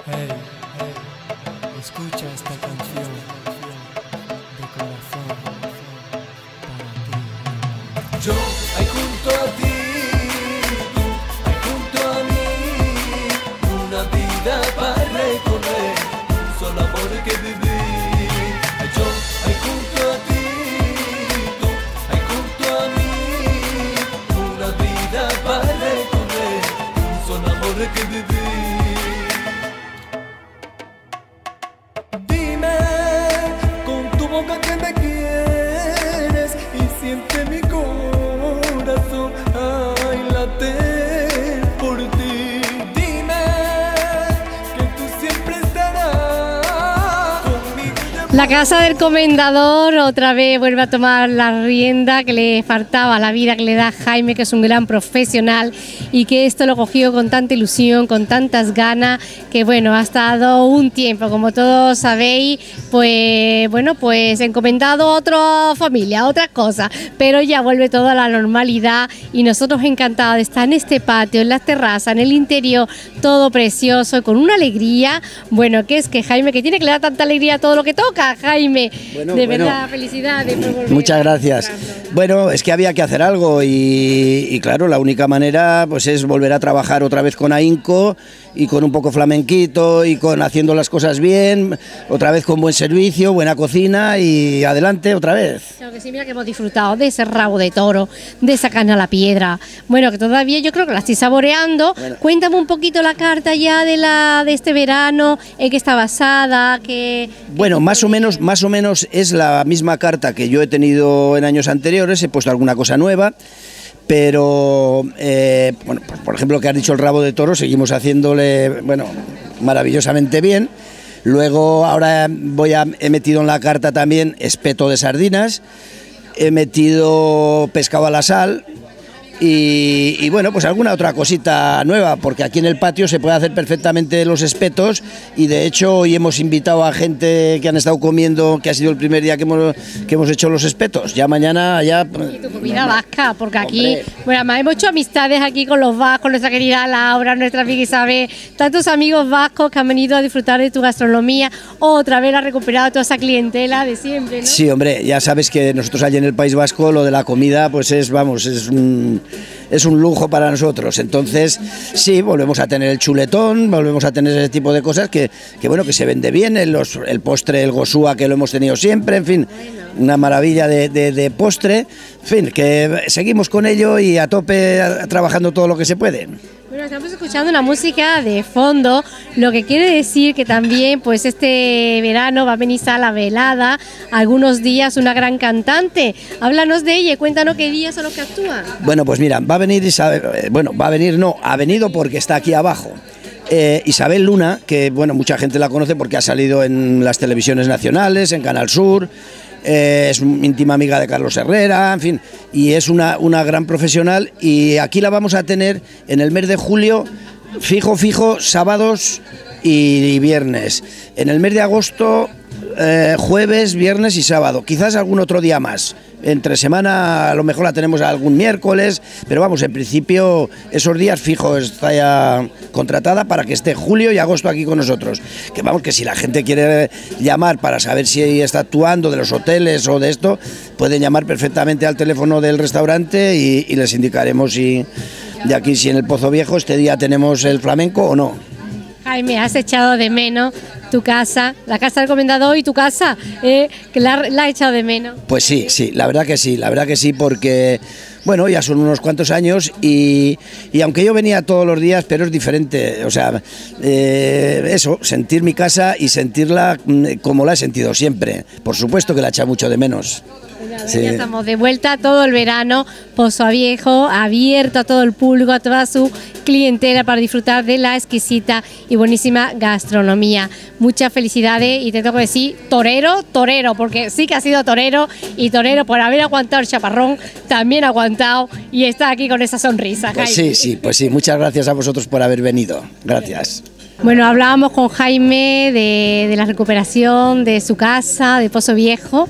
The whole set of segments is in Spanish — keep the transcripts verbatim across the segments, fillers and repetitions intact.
Hey, hey, escucha esta canción de corazón para ti. Yo, ahí junto a ti, tú, ahí junto a mí, una vida para recorrer, un solo amor que vivir. Yo, ahí junto a ti, tú, ahí junto a mí, una vida para recorrer, un solo amor que vivir. Que me quieres y siente mi corazón, ay, late por ti. Dime que tú siempre estarás conmigo. La casa del comendador otra vez vuelve a tomar la rienda que le faltaba, la vida que le da Jaime, que es un gran profesional y que esto lo cogió con tanta ilusión, con tantas ganas, que bueno, ha estado un tiempo, como todos sabéis, pues bueno, pues encomendado a otra familia, a otras cosas, pero ya vuelve todo a la normalidad y nosotros encantados de estar en este patio, en las terrazas, en el interior, todo precioso y con una alegría, bueno, que es que Jaime, que tiene que le dar tanta alegría a todo lo que toca, Jaime, bueno, de bueno, verdad, felicidades por volver. Muchas gracias. Bueno, es que había que hacer algo y, y claro, la única manera pues es volver a trabajar otra vez con ahínco y con un poco flamenquito y con haciendo las cosas bien, otra vez con buen servicio, buena cocina y adelante otra vez. Claro que sí, mira que hemos disfrutado de ese rabo de toro, de esa carne a la piedra. Bueno, que todavía yo creo que la estoy saboreando. Bueno. Cuéntame un poquito la carta ya de la de este verano, en qué está basada, que bueno, más o menos, más o menos es la misma carta que yo he tenido en años anteriores. He puesto alguna cosa nueva. Pero, eh, bueno, pues por ejemplo, que has dicho el rabo de toro, seguimos haciéndole, bueno, maravillosamente bien. Luego, ahora voy a, he metido en la carta también espeto de sardinas, he metido pescado a la sal y, y bueno, pues alguna otra cosita nueva, porque aquí en el patio se puede hacer perfectamente los espetos y de hecho hoy hemos invitado a gente que han estado comiendo, que ha sido el primer día que hemos, que hemos hecho los espetos. Ya mañana ya... Y tu comida vasca, porque aquí, hombre, bueno, además hemos hecho amistades aquí con los vascos, nuestra querida Laura, nuestra amiga Isabel, tantos amigos vascos que han venido a disfrutar de tu gastronomía, otra vez ha recuperado toda esa clientela de siempre, ¿no? Sí, hombre, ya sabes que nosotros allí en el País Vasco lo de la comida pues es, vamos, es un... es un lujo para nosotros. Entonces sí, volvemos a tener el chuletón, volvemos a tener ese tipo de cosas que, que bueno, que se vende bien, el, los, el postre, el gosúa, que lo hemos tenido siempre, en fin, una maravilla de, de, de postre, en fin, que seguimos con ello y a tope a, trabajando todo lo que se puede. Bueno, estamos escuchando una música de fondo, lo que quiere decir que también pues este verano va a venir a la velada, algunos días una gran cantante. Háblanos de ella y cuéntanos qué días son los que actúan. Bueno, pues mira, va a venir Isabel, bueno, va a venir, no, ha venido porque está aquí abajo. Eh, Isabel Luna, que bueno, mucha gente la conoce porque ha salido en las televisiones nacionales, en Canal Sur. Eh, es íntima amiga de Carlos Herrera, en fin, y es una, una gran profesional y aquí la vamos a tener en el mes de julio, fijo, fijo, sábados y viernes. En el mes de agosto, eh, jueves, viernes y sábado, quizás algún otro día más. Entre semana a lo mejor la tenemos algún miércoles, pero vamos, en principio esos días fijos está ya contratada para que esté julio y agosto aquí con nosotros. Que vamos, que si la gente quiere llamar para saber si está actuando de los hoteles o de esto, pueden llamar perfectamente al teléfono del restaurante y, y les indicaremos si de aquí, si en el Pozo Viejo este día tenemos el flamenco o no. Jaime, has echado de menos tu casa, la casa del comendador y tu casa, eh, que la, la has echado de menos. Pues sí, sí, la verdad que sí, la verdad que sí, porque, bueno, ya son unos cuantos años y, y aunque yo venía todos los días, pero es diferente, o sea, eh, eso, sentir mi casa y sentirla como la he sentido siempre, por supuesto que la echa mucho de menos. Sí. Ya estamos de vuelta todo el verano, Pozo Viejo abierto a todo el público, a toda su clientela para disfrutar de la exquisita y buenísima gastronomía. Muchas felicidades y te tengo que decir torero, torero, porque sí que ha sido torero y torero por haber aguantado el chaparrón, también ha aguantado y está aquí con esa sonrisa. Pues sí, sí, pues sí, muchas gracias a vosotros por haber venido, gracias. Bueno, hablábamos con Jaime de, de la recuperación de su casa, de Pozo Viejo,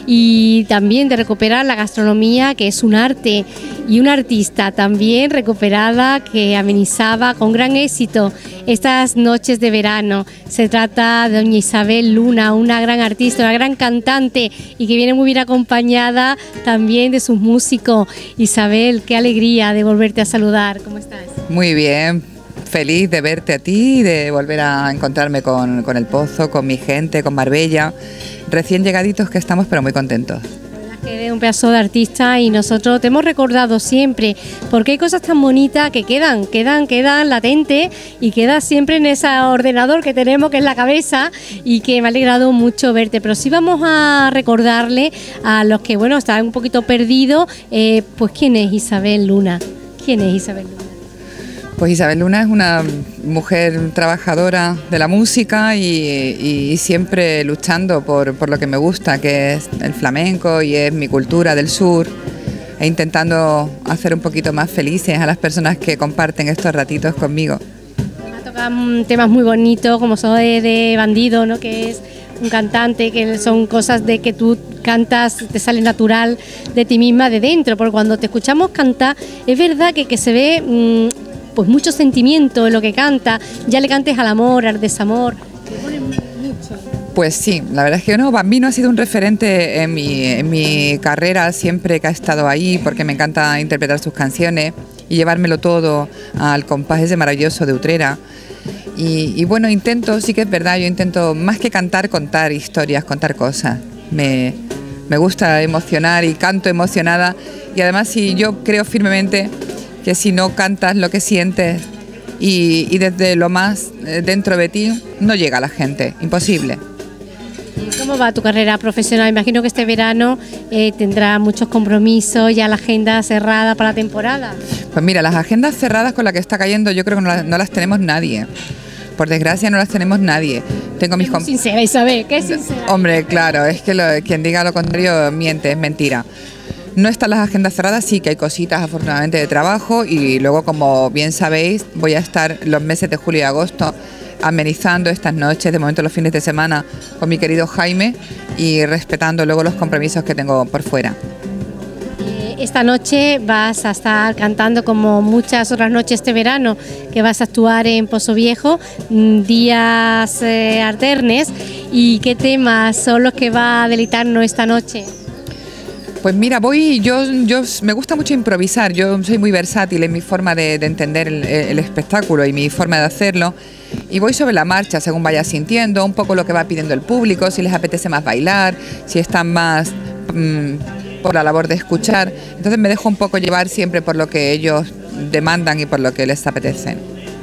y también de recuperar la gastronomía, que es un arte, y una artista también recuperada que amenizaba con gran éxito estas noches de verano. Se trata de doña Isabel Luna, una gran artista, una gran cantante y que viene muy bien acompañada también de sus músicos. Isabel, qué alegría de volverte a saludar. ¿Cómo estás? Muy bien, feliz de verte a ti y de volver a encontrarme con, con El Pozo, con mi gente, con Marbella. Recién llegaditos que estamos, pero muy contentos. Eres un pedazo de artista y nosotros te hemos recordado siempre, porque hay cosas tan bonitas que quedan, quedan, quedan latentes y queda siempre en ese ordenador que tenemos, que es la cabeza, y que me ha alegrado mucho verte. Pero sí vamos a recordarle a los que, bueno, están un poquito perdidos, eh, pues ¿quién es Isabel Luna? ¿Quién es Isabel Luna? Pues Isabel Luna es una mujer trabajadora de la música y, y siempre luchando por, por lo que me gusta, que es el flamenco y es mi cultura del sur, e intentando hacer un poquito más felices a las personas que comparten estos ratitos conmigo. Me tocan temas muy bonitos, como Soy de Bandido, ¿no? Que es un cantante, que son cosas de que tú cantas, te sale natural de ti misma, de dentro, porque cuando te escuchamos cantar, es verdad que, que se ve... Mmm, pues mucho sentimiento en lo que canta, ya le cantes al amor, al desamor, te pone mucho. Pues sí, la verdad es que no, Bambino ha sido un referente en mi, en mi carrera, siempre que ha estado ahí, porque me encanta interpretar sus canciones y llevármelo todo al compás ese maravilloso de Utrera. Y, y bueno, intento, sí que es verdad, yo intento más que cantar, contar historias, contar cosas. Me, me gusta emocionar y canto emocionada, y además si yo creo firmemente que si no cantas lo que sientes y, y desde lo más dentro de ti, no llega a la gente, imposible. ¿Cómo va tu carrera profesional? Imagino que este verano eh, tendrá muchos compromisos, ya la agenda cerrada para la temporada. Pues mira, las agendas cerradas con las que está cayendo yo creo que no las, no las tenemos nadie. Por desgracia no las tenemos nadie. Tengo mis comp- sincera, Isabel, ¿qué es sincera? Hombre, claro, es que lo, quien diga lo contrario miente, es mentira. No están las agendas cerradas, sí que hay cositas afortunadamente de trabajo, y luego, como bien sabéis, voy a estar los meses de julio y agosto amenizando estas noches, de momento los fines de semana, con mi querido Jaime, y respetando luego los compromisos que tengo por fuera. Esta noche vas a estar cantando, como muchas otras noches este verano, que vas a actuar en Pozo Viejo, días eh, alternes. ¿Y qué temas son los que va a deleitarnos esta noche? Pues mira, voy, yo, yo me gusta mucho improvisar, yo soy muy versátil en mi forma de, de entender el, el espectáculo y mi forma de hacerlo, y voy sobre la marcha según vaya sintiendo, un poco lo que va pidiendo el público, si les apetece más bailar, si están más mmm, por la labor de escuchar. Entonces me dejo un poco llevar siempre por lo que ellos demandan y por lo que les apetece.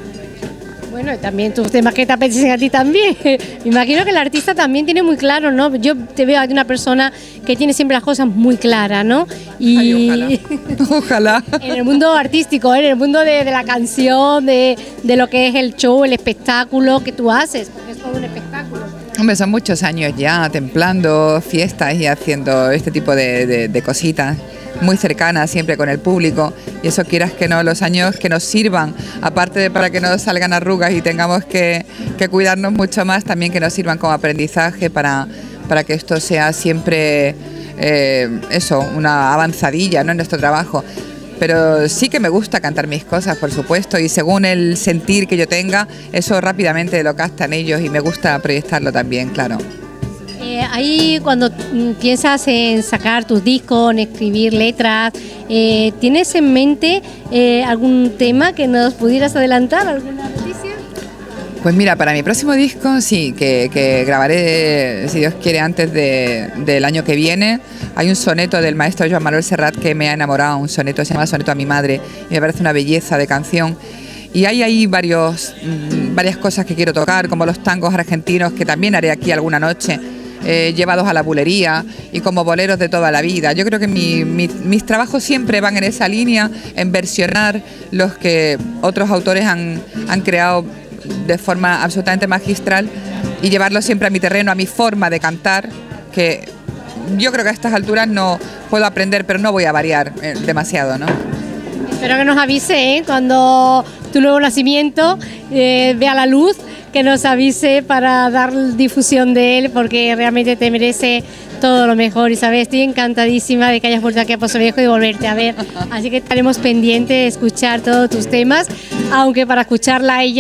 Bueno, también tus temas que te apetecen a ti también. Me imagino que el artista también tiene muy claro, ¿no? Yo te veo a una persona que tiene siempre las cosas muy claras, ¿no? Y Ay, ojalá. Ojalá. En el mundo artístico, en el mundo de, de la canción, de, de lo que es el show, el espectáculo que tú haces, porque es todo un espectáculo. Hombre, son muchos años ya templando fiestas y haciendo este tipo de, de, de cositas muy cercanas siempre con el público, y eso, quieras que no, los años que nos sirvan, aparte de para que no salgan arrugas y tengamos que, que cuidarnos mucho más, también que nos sirvan como aprendizaje para, para que esto sea siempre eh, eso, una avanzadilla, ¿no?, en nuestro trabajo. Pero sí que me gusta cantar mis cosas, por supuesto, y según el sentir que yo tenga, eso rápidamente lo captan ellos y me gusta proyectarlo también, claro. Eh, ahí cuando piensas en sacar tus discos, en escribir letras, eh, ¿tienes en mente eh, algún tema que nos pudieras adelantar, alguna noticia? Pues mira, para mi próximo disco sí, que, que grabaré, si Dios quiere, antes de, del año que viene. Hay un soneto del maestro Joan Manuel Serrat que me ha enamorado, un soneto, se llama Soneto a mi madre, y me parece una belleza de canción. Y hay ahí varios, mmm, varias cosas que quiero tocar, como los tangos argentinos, que también haré aquí alguna noche, eh, llevados a la bulería, y como boleros de toda la vida. Yo creo que mi, mi, mis trabajos siempre van en esa línea, en versionar los que otros autores han, han creado de forma absolutamente magistral, y llevarlo siempre a mi terreno, a mi forma de cantar, que yo creo que a estas alturas no puedo aprender, pero no voy a variar eh, demasiado, ¿no? Espero que nos avise, ¿eh? Cuando tu nuevo nacimiento eh, vea la luz, que nos avise para dar difusión de él, porque realmente te merece todo lo mejor, Isabel. Estoy encantadísima de que hayas vuelto aquí a Pozo Viejo y de volverte a ver, así que estaremos pendientes de escuchar todos tus temas, aunque para escucharla a ella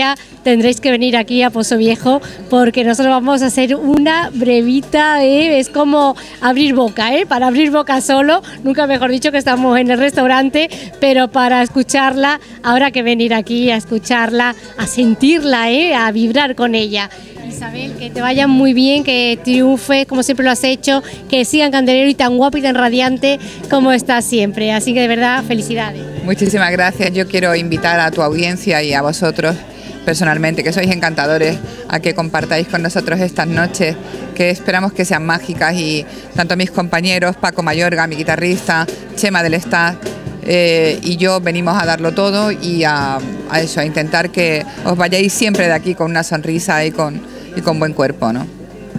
tendréis que venir aquí a Pozo Viejo, porque nosotros vamos a hacer una brevita, ¿eh? Es como abrir boca, ¿eh? Para abrir boca solo, nunca mejor dicho, que estamos en el restaurante, pero para escucharla habrá que venir aquí a escucharla, a sentirla, ¿eh? A vibrar con ella. Isabel, que te vaya muy bien, que triunfes como siempre lo has hecho, que sigan Candelero y tan guapo y tan radiante como estás siempre. Así que de verdad, felicidades. Muchísimas gracias. Yo quiero invitar a tu audiencia y a vosotros personalmente, que sois encantadores, a que compartáis con nosotros estas noches, que esperamos que sean mágicas, y tanto mis compañeros, Paco Mayorga, mi guitarrista, Chema del Staff, eh, y yo venimos a darlo todo y a, a eso, a intentar que os vayáis siempre de aquí con una sonrisa y con, y con buen cuerpo, ¿no?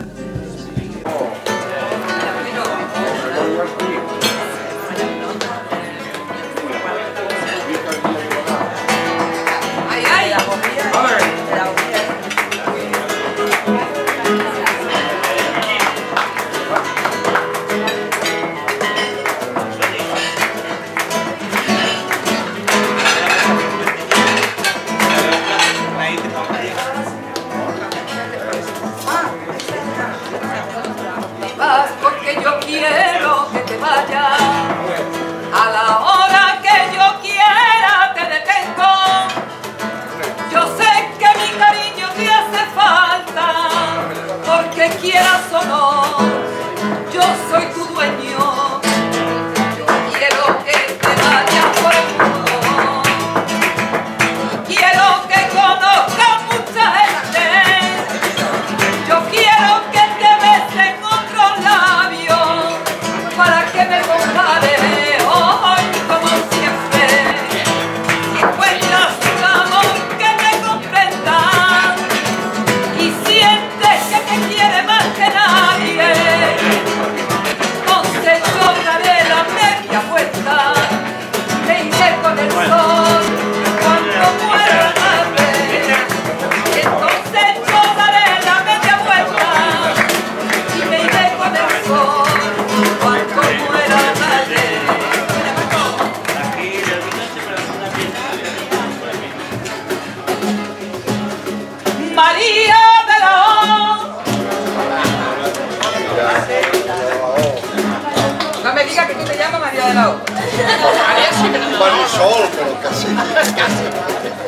Porque yo quiero que te vayas a la hora que yo quiera, te detengo. Yo sé que mi cariño te hace falta, porque quieras o no, yo soy tu dueño. Yo quiero que te vayas por el mundo, quiero que conozcas mucha gente. Yo quiero que te besen otros labios para que me compare hoy como siempre. Si encuentras un amor que te comprenda y sientes que te quiere más que nadie, entonces yo daré la media vuelta, me iré con el sol cuando muera la tarde. Y entonces yo daré la media vuelta y me iré con el sol cuando muera la tarde. María de la O. No me digas que tú te llamas María de la O. Marisol, pero casi.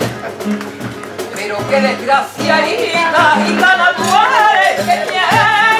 Pero qué desgraciadita, gitana tú eres, que tienes